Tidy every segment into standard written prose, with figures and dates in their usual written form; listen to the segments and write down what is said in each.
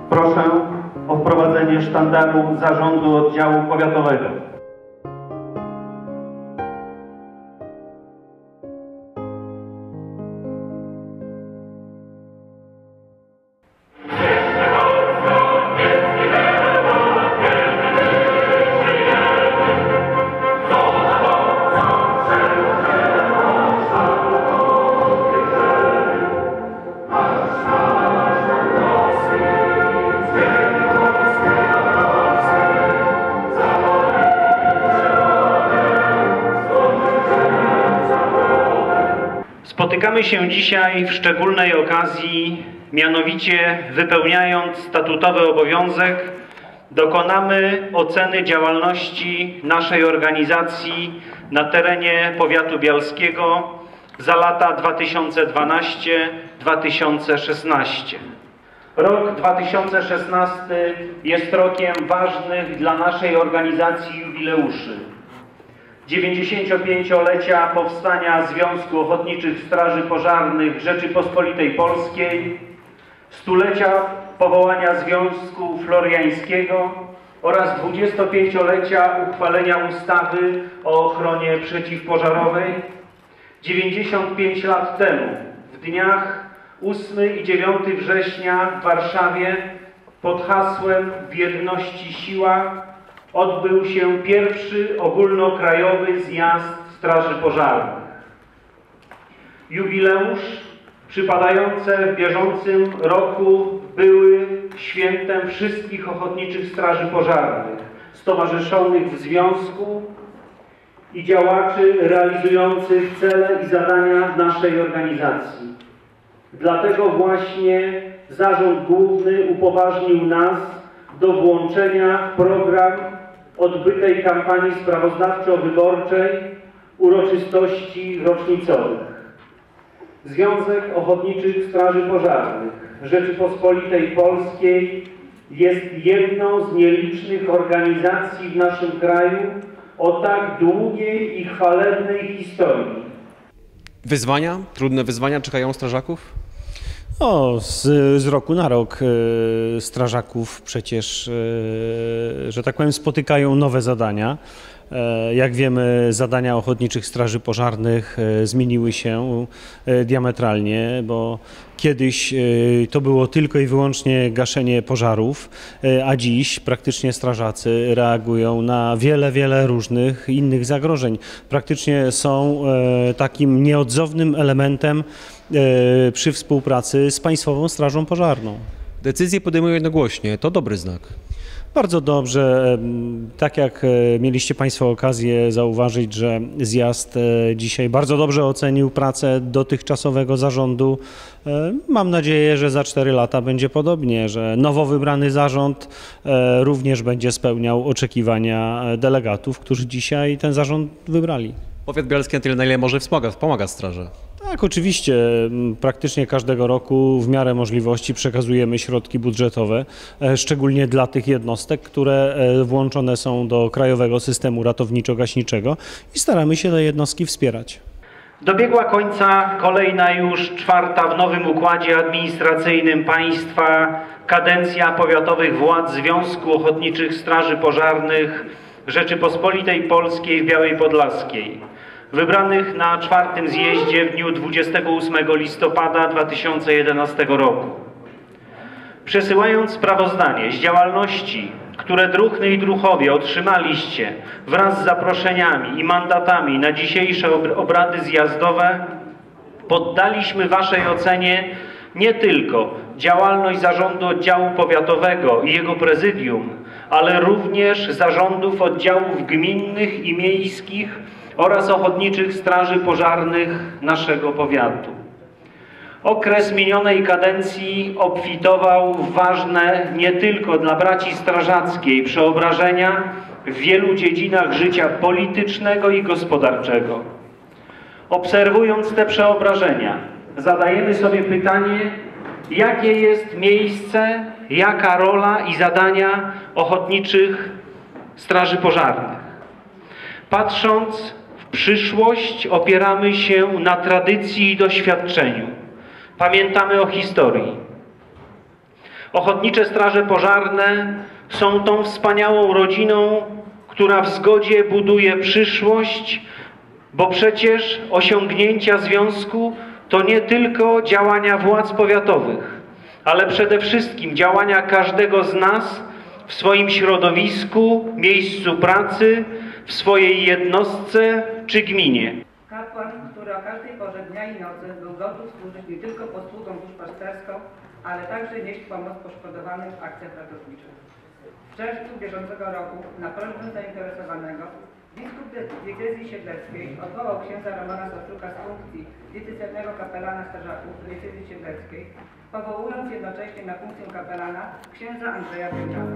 Proszę o wprowadzenie sztandaru Zarządu Oddziału Powiatowego. Spotykamy się dzisiaj w szczególnej okazji, mianowicie wypełniając statutowy obowiązek, dokonamy oceny działalności naszej organizacji na terenie powiatu bialskiego za lata 2012-2016. Rok 2016 jest rokiem ważnych dla naszej organizacji jubileuszy. 95-lecia powstania Związku Ochotniczych Straży Pożarnych Rzeczypospolitej Polskiej, stulecia powołania Związku Floriańskiego oraz 25-lecia uchwalenia ustawy o ochronie przeciwpożarowej. 95 lat temu, w dniach 8 i 9 września w Warszawie pod hasłem W jedności siła odbył się pierwszy ogólnokrajowy zjazd Straży Pożarnych. Jubileusz przypadające w bieżącym roku były świętem wszystkich ochotniczych straży pożarnych, stowarzyszonych w związku i działaczy realizujących cele i zadania naszej organizacji. Dlatego właśnie Zarząd Główny upoważnił nas do włączenia w program odbytej kampanii sprawozdawczo-wyborczej uroczystości rocznicowych. Związek Ochotniczych Straży Pożarnych Rzeczypospolitej Polskiej jest jedną z nielicznych organizacji w naszym kraju o tak długiej i chwalebnej historii. Wyzwania, trudne wyzwania czekają strażaków? Z roku na rok strażaków przecież, że tak powiem, spotykają nowe zadania. Jak wiemy, zadania ochotniczych straży pożarnych zmieniły się diametralnie, bo kiedyś to było tylko i wyłącznie gaszenie pożarów, a dziś praktycznie strażacy reagują na wiele różnych innych zagrożeń. Praktycznie są takim nieodzownym elementem przy współpracy z Państwową Strażą Pożarną. Decyzje podejmują jednogłośnie, to dobry znak. Bardzo dobrze. Tak jak mieliście Państwo okazję zauważyć, że zjazd dzisiaj bardzo dobrze ocenił pracę dotychczasowego zarządu. Mam nadzieję, że za 4 lata będzie podobnie, że nowo wybrany zarząd również będzie spełniał oczekiwania delegatów, którzy dzisiaj ten zarząd wybrali. Powiat bialski na tyle, na ile może wspomaga straży. Tak, oczywiście. Praktycznie każdego roku w miarę możliwości przekazujemy środki budżetowe, szczególnie dla tych jednostek, które włączone są do krajowego systemu ratowniczo-gaśniczego i staramy się te jednostki wspierać. Dobiegła końca kolejna już 4. w nowym układzie administracyjnym państwa kadencja powiatowych władz Związku Ochotniczych Straży Pożarnych Rzeczypospolitej Polskiej w Białej Podlaskiej, wybranych na 4. zjeździe w dniu 28 listopada 2011 roku. Przesyłając sprawozdanie z działalności, które druhny i druhowie otrzymaliście wraz z zaproszeniami i mandatami na dzisiejsze obrady zjazdowe, poddaliśmy Waszej ocenie nie tylko działalność Zarządu Oddziału Powiatowego i jego prezydium, ale również zarządów oddziałów gminnych i miejskich oraz ochotniczych straży pożarnych naszego powiatu. Okres minionej kadencji obfitował w ważne nie tylko dla braci strażackiej przeobrażenia w wielu dziedzinach życia politycznego i gospodarczego. Obserwując te przeobrażenia, zadajemy sobie pytanie, jakie jest miejsce, jaka rola i zadania ochotniczych straży pożarnych. Patrząc w przyszłość, opieramy się na tradycji i doświadczeniu. Pamiętamy o historii. Ochotnicze Straże Pożarne są tą wspaniałą rodziną, która w zgodzie buduje przyszłość, bo przecież osiągnięcia związku to nie tylko działania władz powiatowych, ale przede wszystkim działania każdego z nas w swoim środowisku, miejscu pracy, w swojej jednostce czy gminie. Kapłan, który o każdej porze dnia i nocy był gotów służyć nie tylko posługom duszpasterską, ale także nieść pomoc poszkodowanym w akcjach ratowniczych. W czerwcu bieżącego roku na prośbę zainteresowanego biskup diecezji siedleckiej odwołał księdza Romana Soczuka z funkcji diecezjalnego kapelana strażaków diecezji siedleckiej, powołując jednocześnie na funkcję kapelana księdza Andrzeja Bięciaka.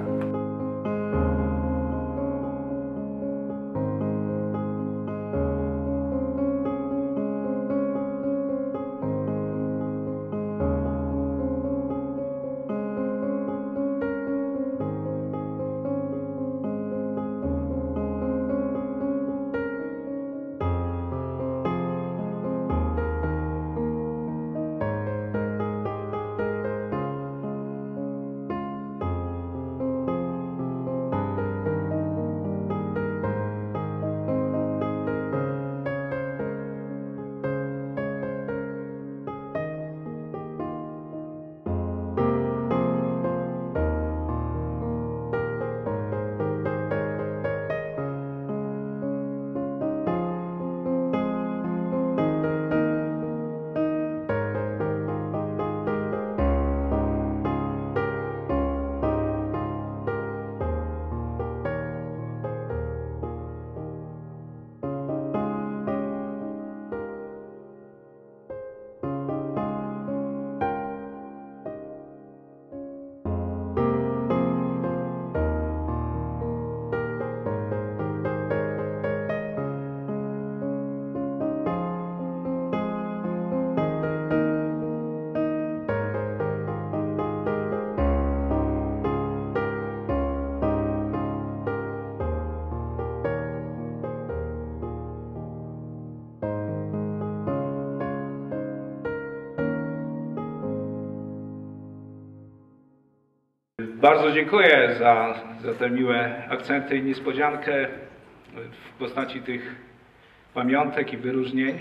Bardzo dziękuję za te miłe akcenty i niespodziankę w postaci tych pamiątek i wyróżnień.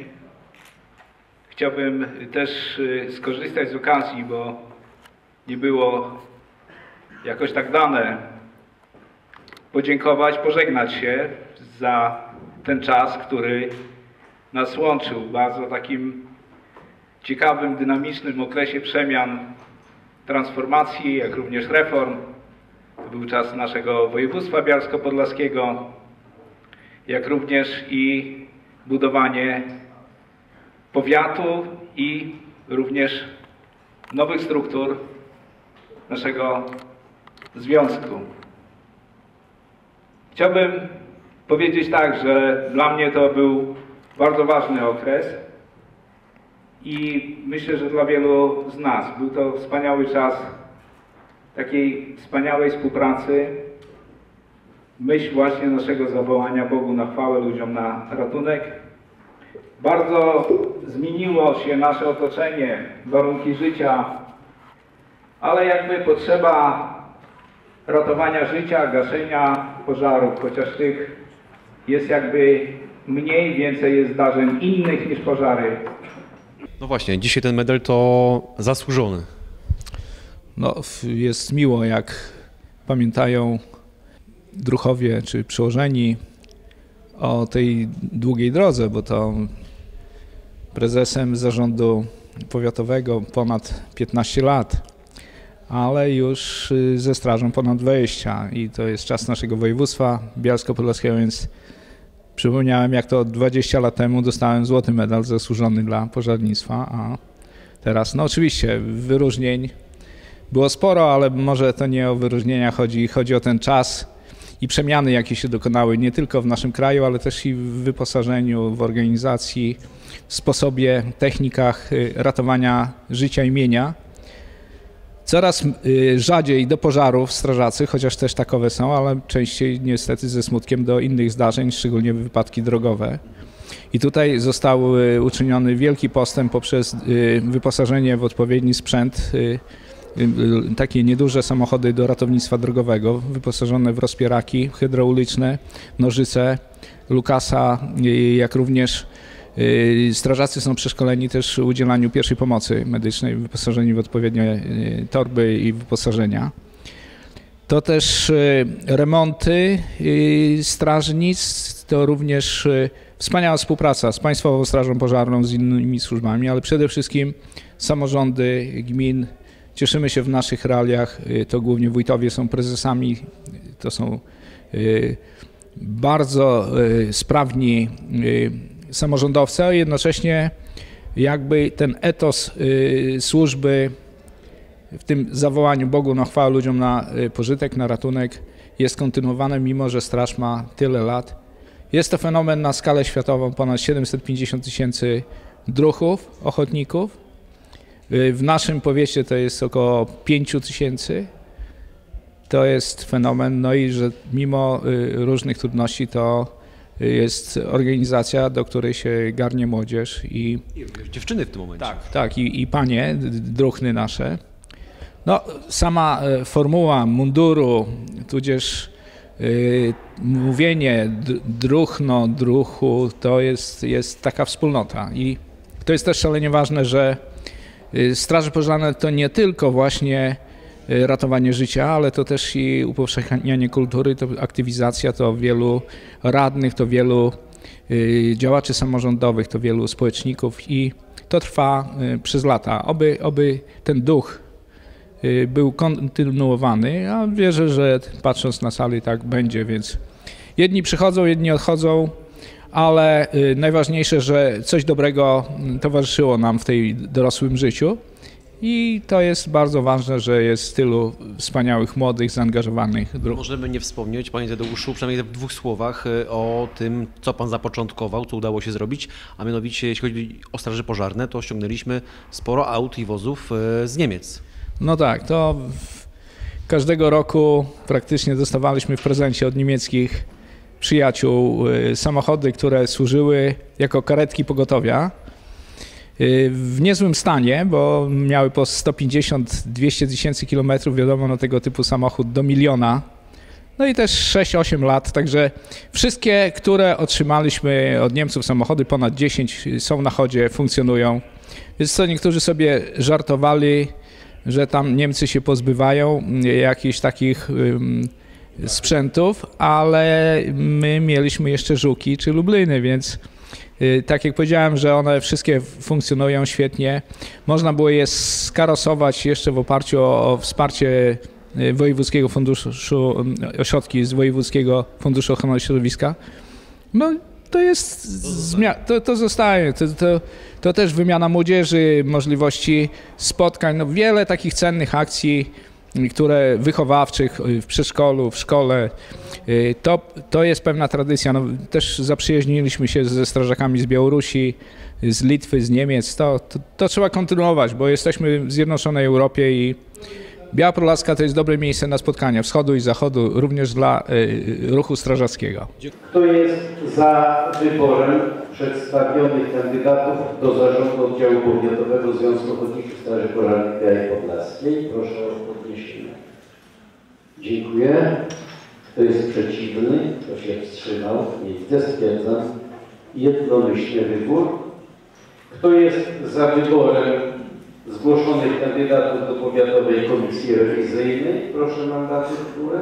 Chciałbym też skorzystać z okazji, bo nie było jakoś tak dane, podziękować, pożegnać się za ten czas, który nas łączył w bardzo takim ciekawym, dynamicznym okresie przemian, transformacji, jak również reform. To był czas naszego województwa bialsko-podlaskiego, jak również i budowanie powiatu i również nowych struktur naszego związku. Chciałbym powiedzieć tak, że dla mnie to był bardzo ważny okres i myślę, że dla wielu z nas był to wspaniały czas takiej wspaniałej współpracy, myśl właśnie naszego zawołania Bogu na chwałę, ludziom na ratunek. Bardzo zmieniło się nasze otoczenie, warunki życia, ale jakby potrzeba ratowania życia, gaszenia pożarów, chociaż tych jest jakby mniej, więcej jest zdarzeń innych niż pożary. No właśnie, dzisiaj ten medal to zasłużony. No, jest miło, jak pamiętają druhowie czy przełożeni o tej długiej drodze, bo to prezesem zarządu powiatowego ponad 15 lat, ale już ze strażą ponad 20 i to jest czas naszego województwa bialsko-podlaskiego, więc przypomniałem, jak to 20 lat temu dostałem złoty medal zasłużony dla pożarnictwa, a teraz, no oczywiście wyróżnień było sporo, ale może to nie o wyróżnienia chodzi o ten czas i przemiany, jakie się dokonały nie tylko w naszym kraju, ale też i w wyposażeniu, w organizacji, w sposobie, technikach ratowania życia i mienia. Coraz rzadziej do pożarów strażacy, chociaż też takowe są, ale częściej niestety ze smutkiem do innych zdarzeń, szczególnie wypadki drogowe. I tutaj został uczyniony wielki postęp poprzez wyposażenie w odpowiedni sprzęt takie nieduże samochody do ratownictwa drogowego, wyposażone w rozpieraki hydrauliczne, nożyce, Lukasa, jak również strażacy są przeszkoleni też w udzielaniu pierwszej pomocy medycznej, wyposażeni w odpowiednie torby i wyposażenia. To też remonty strażnic, to również wspaniała współpraca z Państwową Strażą Pożarną, z innymi służbami, ale przede wszystkim samorządy gmin. Cieszymy się w naszych realiach, to głównie wójtowie są prezesami, to są bardzo sprawni samorządowcy, a jednocześnie jakby ten etos służby w tym zawołaniu Bogu na chwałę, ludziom na pożytek, na ratunek jest kontynuowany, mimo że straż ma tyle lat. Jest to fenomen na skalę światową, ponad 750 000 druhów, ochotników. W naszym powiecie to jest około 5 000. To jest fenomen, no i że mimo różnych trudności to jest organizacja, do której się garnie młodzież i Dziewczyny w tym momencie. tak i panie, druhny nasze. No, sama formuła munduru, tudzież mówienie druhno, druhu, to jest taka wspólnota. I to jest też szalenie ważne, że straże pożarne to nie tylko właśnie ratowanie życia, ale to też i upowszechnianie kultury, to aktywizacja, to wielu radnych, to wielu działaczy samorządowych, to wielu społeczników i to trwa przez lata. Oby ten duch był kontynuowany, a wierzę, że patrząc na salę tak będzie, więc jedni przychodzą, jedni odchodzą, ale najważniejsze, że coś dobrego towarzyszyło nam w tej dorosłym życiu i to jest bardzo ważne, że jest tylu wspaniałych, młodych, zaangażowanych druhów. Możemy nie wspomnieć, panie Tadeuszu, przynajmniej w 2 słowach o tym, co pan zapoczątkował, co udało się zrobić, a mianowicie jeśli chodzi o straże pożarne, to ściągnęliśmy sporo aut i wozów z Niemiec. No tak, to każdego roku praktycznie dostawaliśmy w prezencie od niemieckich przyjaciół samochody, które służyły jako karetki pogotowia. W niezłym stanie, bo miały po 150-200 000 kilometrów, wiadomo, no tego typu samochód do 1 000 000. No i też 6-8 lat, także wszystkie, które otrzymaliśmy od Niemców samochody, ponad 10 są na chodzie, funkcjonują. Więc co niektórzy sobie żartowali, że tam Niemcy się pozbywają jakichś takich sprzętów, ale my mieliśmy jeszcze Żuki czy Lubliny, więc tak jak powiedziałem, że one wszystkie funkcjonują świetnie. Można było je skarosować jeszcze w oparciu o wsparcie Wojewódzkiego Funduszu, ośrodki z Wojewódzkiego Funduszu Ochrony Środowiska. No to jest, to zostaje, to też wymiana młodzieży, możliwości spotkań, no wiele takich cennych akcji, które wychowawczych w przedszkolu, w szkole, to jest pewna tradycja. No, też zaprzyjaźniliśmy się ze strażakami z Białorusi, z Litwy, z Niemiec. To trzeba kontynuować, bo jesteśmy w zjednoczonej Europie i Biała Podlaska to jest dobre miejsce na spotkania wschodu i zachodu, również dla ruchu strażackiego. Kto jest za wyborem przedstawionych kandydatów do zarządu oddziału powiatowego Związku Ochotniczych Straży Pożarnych Białej Podlaskiej? Proszę o podniesienie. Dziękuję. Kto jest przeciwny? Kto się wstrzymał? Nie widzę. Stwierdzam jednomyślny wybór. Kto jest za wyborem zgłoszonych kandydatów do Powiatowej Komisji Rewizyjnej? Proszę mandaty w górę.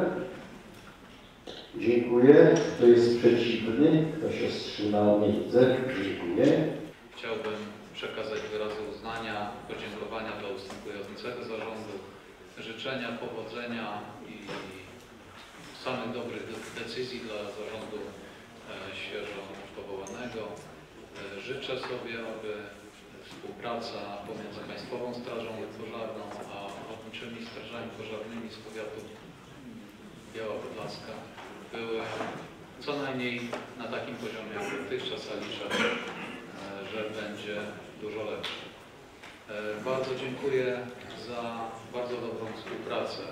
Dziękuję. Kto jest przeciwny? Kto się wstrzymał? Nie widzę. Dziękuję. Chciałbym przekazać wyrazy uznania, podziękowania dla ustępującego zarządu, życzenia powodzenia i samych dobrych decyzji dla zarządu świeżo powołanego. Życzę sobie, aby współpraca pomiędzy Państwową Strażą Pożarną a ochotniczymi strażami pożarnymi z powiatu Biała Podlaska były co najmniej na takim poziomie jak dotychczas, a liczę, że będzie dużo lepszy. Bardzo dziękuję za bardzo dobrą współpracę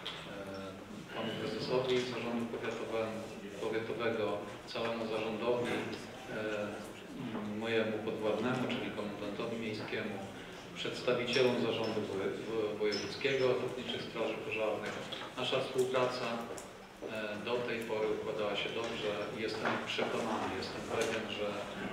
panu prezesowi zarządu powiatowego, całemu zarządowi, mojemu podwładnemu, czyli komendantowi miejskiemu, przedstawicielom Zarządu Wojewódzkiego Ochotniczych Straży Pożarnych. Nasza współpraca do tej pory układała się dobrze i jestem przekonany, jestem pewien, że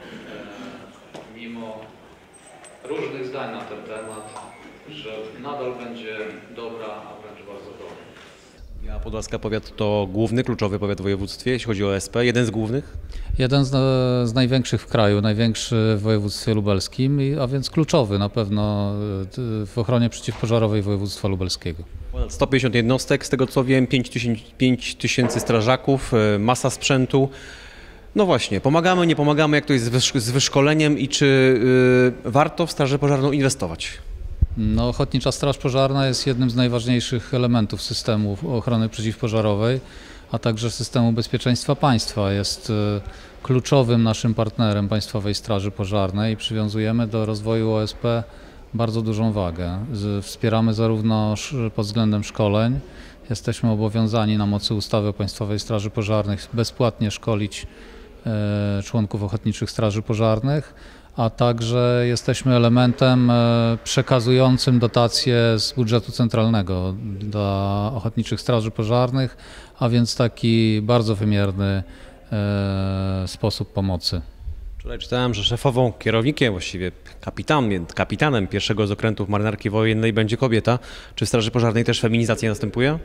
mimo różnych zdań na ten temat, że nadal będzie dobra, a wręcz bardzo dobra. Biała Podlaska powiat to główny, kluczowy powiat w województwie, jeśli chodzi o OSP, jeden z głównych? Jeden z największych w kraju, największy w województwie lubelskim, a więc kluczowy na pewno w ochronie przeciwpożarowej województwa lubelskiego. Ponad 150 jednostek, z tego co wiem, 5 tysięcy strażaków, masa sprzętu. No właśnie, pomagamy, nie pomagamy, jak to jest z wyszkoleniem i czy warto w Straż Pożarną inwestować? No, Ochotnicza Straż Pożarna jest jednym z najważniejszych elementów systemu ochrony przeciwpożarowej, a także systemu bezpieczeństwa państwa. Jest kluczowym naszym partnerem Państwowej Straży Pożarnej i przywiązujemy do rozwoju OSP bardzo dużą wagę. Wspieramy zarówno pod względem szkoleń, jesteśmy obowiązani na mocy ustawy o Państwowej Straży Pożarnej bezpłatnie szkolić członków Ochotniczych Straży Pożarnych, a także jesteśmy elementem przekazującym dotacje z budżetu centralnego dla Ochotniczych Straży Pożarnych, a więc taki bardzo wymierny sposób pomocy. Wczoraj czytałem, że szefową, kierownikiem, właściwie kapitanem pierwszego z okrętów marynarki wojennej będzie kobieta. Czy w Straży Pożarnej też feminizacja następuje?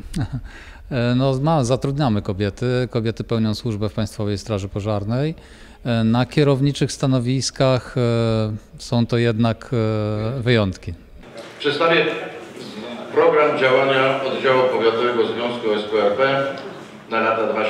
No, zatrudniamy kobiety. Kobiety pełnią służbę w Państwowej Straży Pożarnej. Na kierowniczych stanowiskach są to jednak wyjątki. Przedstawię program działania Oddziału Powiatowego Związku OSP-RP na lata 2017-2021.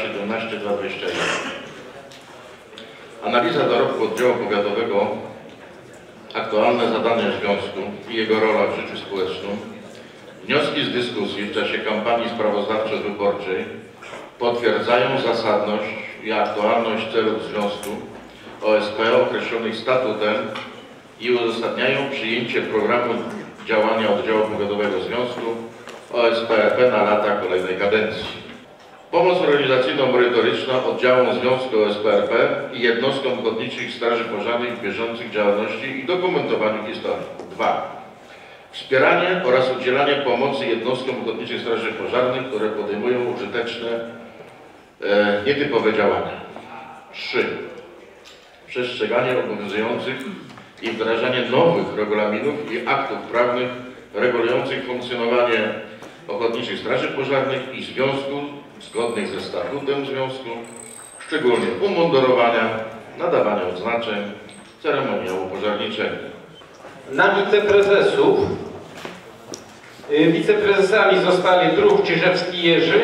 Analiza dorobku Oddziału Powiatowego, aktualne zadania Związku i jego rola w życiu społecznym, wnioski z dyskusji w czasie kampanii sprawozdawczo-wyborczej potwierdzają zasadność i aktualność celów Związku OSP określonych statutem i uzasadniają przyjęcie programu działania Oddziału Powiatowego Związku OSP-RP na lata kolejnej kadencji. Pomoc organizacyjno-merytoryczna oddziałom Związku OSP-RP i jednostkom ochotniczych straży pożarnych w bieżących działalności i dokumentowaniu historii. 2. Wspieranie oraz udzielanie pomocy jednostkom ochotniczych straży pożarnych, które podejmują użyteczne, nietypowe działania. 3. Przestrzeganie obowiązujących i wdrażanie nowych regulaminów i aktów prawnych regulujących funkcjonowanie ochotniczych straży pożarnych i związku zgodnych ze statutem związku, szczególnie umundurowania, nadawania odznaczeń, ceremoniału pożarniczego. Na wiceprezesów wiceprezesami zostali druh Czyżewski Jerzy,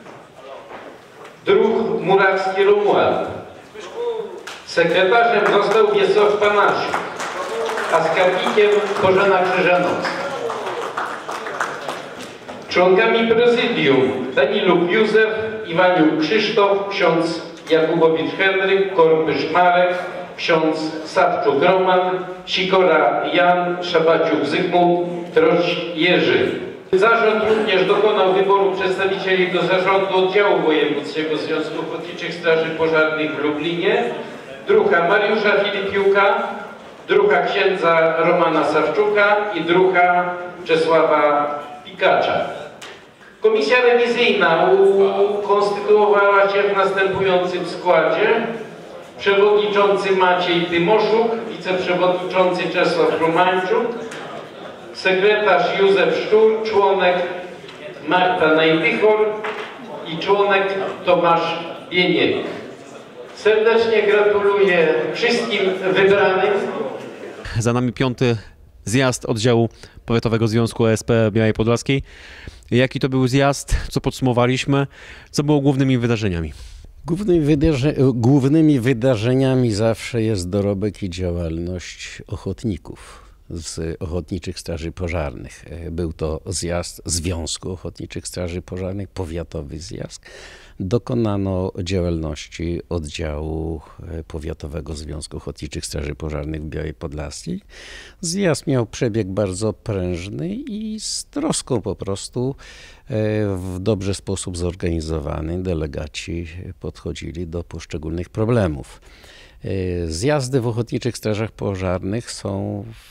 druh Murawski Romuald. Sekretarzem został Wiesław Panasiuk, a skarbnikiem Bożena Krzyżanowska. Członkami prezydium Daniluk Józef, Iwaniuk Krzysztof, ksiądz Jakubowicz Henryk, Korpysz Marek, ksiądz Sawczuk Roman, Sikora Jan, Szabaciuk Zygmunt, Troś Jerzy. Zarząd również dokonał wyboru przedstawicieli do zarządu oddziału wojewódzkiego Związku Ochotniczych Straży Pożarnych w Lublinie, druha Mariusza Filipiuka, druha księdza Romana Sawczuka i druha Czesława Pikacza. Komisja rewizyjna ukonstytuowała się w następującym składzie. Przewodniczący Maciej Tymoszuk, wiceprzewodniczący Czesław Romańczuk, sekretarz Józef Szczur, członek Marta Najdychor i członek Tomasz Bieniek. Serdecznie gratuluję wszystkim wybranym. Za nami 5. zjazd Oddziału Powiatowego Związku OSP Białej Podlaskiej. Jaki to był zjazd? Co podsumowaliśmy? Co było głównymi wydarzeniami? Głównymi wydarzeniami zawsze jest dorobek i działalność ochotników z Ochotniczych Straży Pożarnych. Był to zjazd Związku Ochotniczych Straży Pożarnych, powiatowy zjazd. Dokonano działalności Oddziału Powiatowego Związku Ochotniczych Straży Pożarnych w Białej Podlaskiej. Zjazd miał przebieg bardzo prężny i z troską po prostu w dobry sposób zorganizowany. Delegaci podchodzili do poszczególnych problemów. Zjazdy w Ochotniczych Strażach Pożarnych są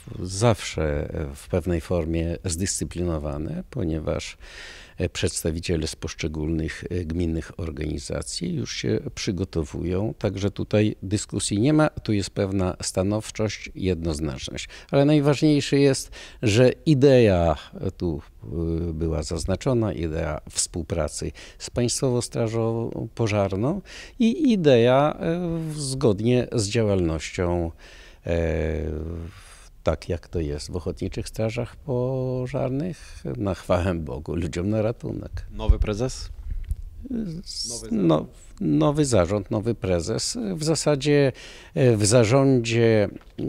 zawsze w pewnej formie zdyscyplinowane, ponieważ przedstawiciele z poszczególnych gminnych organizacji już się przygotowują, także tutaj dyskusji nie ma, tu jest pewna stanowczość, jednoznaczność. Ale najważniejsze jest, że idea, tu była zaznaczona, idea współpracy z Państwową Strażą Pożarną i idea zgodnie z działalnością tak jak to jest w Ochotniczych Strażach Pożarnych, na chwałę Bogu, ludziom na ratunek. Nowy prezes? Nowy zarząd, nowy prezes. W zasadzie w zarządzie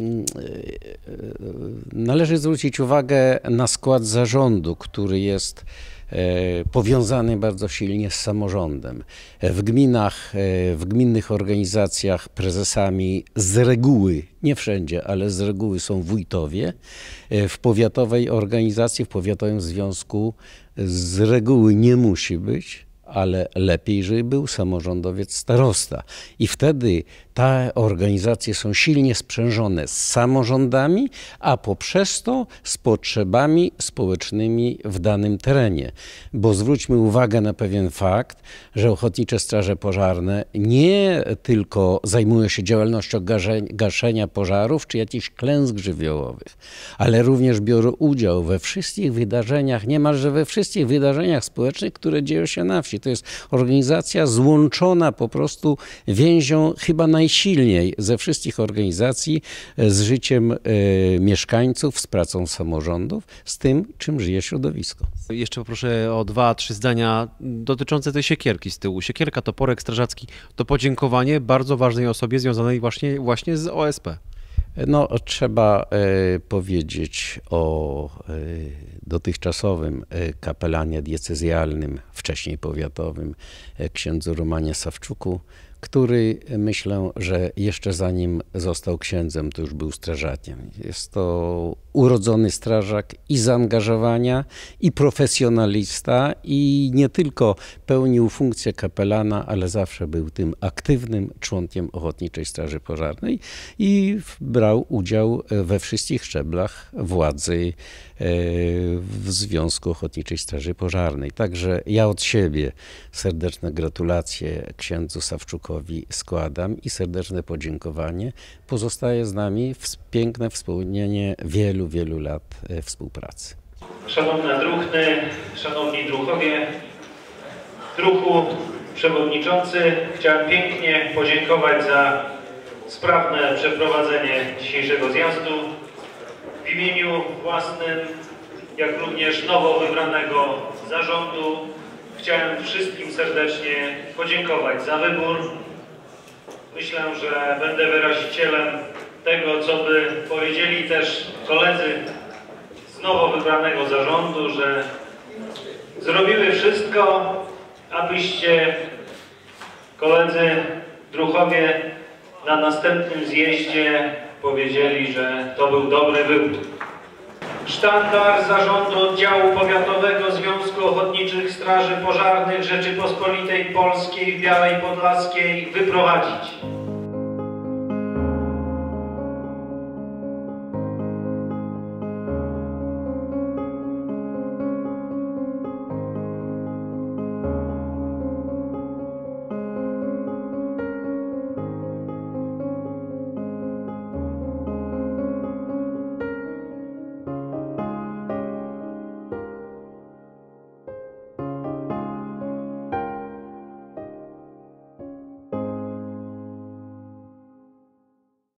należy zwrócić uwagę na skład zarządu, który jest powiązany bardzo silnie z samorządem. W gminach, w gminnych organizacjach prezesami z reguły, nie wszędzie, ale z reguły są wójtowie. W powiatowej organizacji, w powiatowym związku z reguły nie musi być, ale lepiej, żeby był samorządowiec starosta. I wtedy te organizacje są silnie sprzężone z samorządami, a poprzez to z potrzebami społecznymi w danym terenie. Bo zwróćmy uwagę na pewien fakt, że Ochotnicze Straże Pożarne nie tylko zajmują się działalnością gaszenia pożarów czy jakichś klęsk żywiołowych, ale również biorą udział we wszystkich wydarzeniach, niemalże we wszystkich wydarzeniach społecznych, które dzieją się na wsi. To jest organizacja złączona po prostu więzią chyba najsilniej ze wszystkich organizacji z życiem mieszkańców, z pracą samorządów, z tym, czym żyje środowisko. Jeszcze poproszę o 2-3 zdania dotyczące tej siekierki z tyłu. Siekierka, toporek strażacki to podziękowanie bardzo ważnej osobie związanej właśnie z OSP. No, trzeba powiedzieć o dotychczasowym kapelanie diecezjalnym, wcześniej powiatowym, księdzu Romanie Sawczuku, który myślę, że jeszcze zanim został księdzem, to już był strażakiem. Jest to urodzony strażak i zaangażowania, i profesjonalista, i nie tylko pełnił funkcję kapelana, ale zawsze był tym aktywnym członkiem Ochotniczej Straży Pożarnej i brał udział we wszystkich szczeblach władzy w Związku Ochotniczej Straży Pożarnej. Także ja od siebie serdeczne gratulacje księdzu Sawczukowi składam i serdeczne podziękowanie. Pozostaje z nami piękne wspomnienie wielu lat współpracy. Szanowne druhny, szanowni druhowie, druhu przewodniczący, chciałem pięknie podziękować za sprawne przeprowadzenie dzisiejszego zjazdu. W imieniu własnym, jak również nowo wybranego zarządu chciałem wszystkim serdecznie podziękować za wybór. Myślę, że będę wyrazicielem tego, co by powiedzieli też koledzy z nowo wybranego zarządu, że zrobiły wszystko, abyście, koledzy druhowie, na następnym zjeździe powiedzieli, że to był dobry wybór. Sztandar Zarządu Oddziału Powiatowego Związku Ochotniczych Straży Pożarnych Rzeczypospolitej Polskiej w Białej Podlaskiej wyprowadzić.